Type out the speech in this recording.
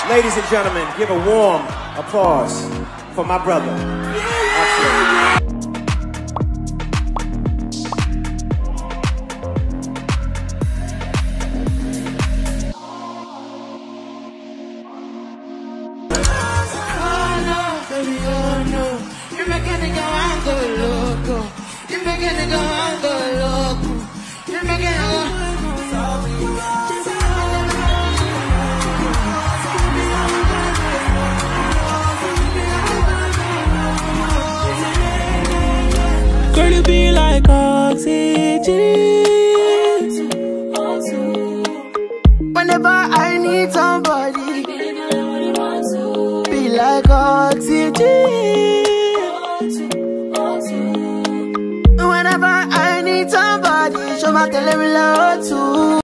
Ladies and gentlemen, give a warm applause for my brother, Oxlade. Girl, you be like oxygen. Whenever I need somebody, be like oxygen. Whenever I need somebody, show my tele love too.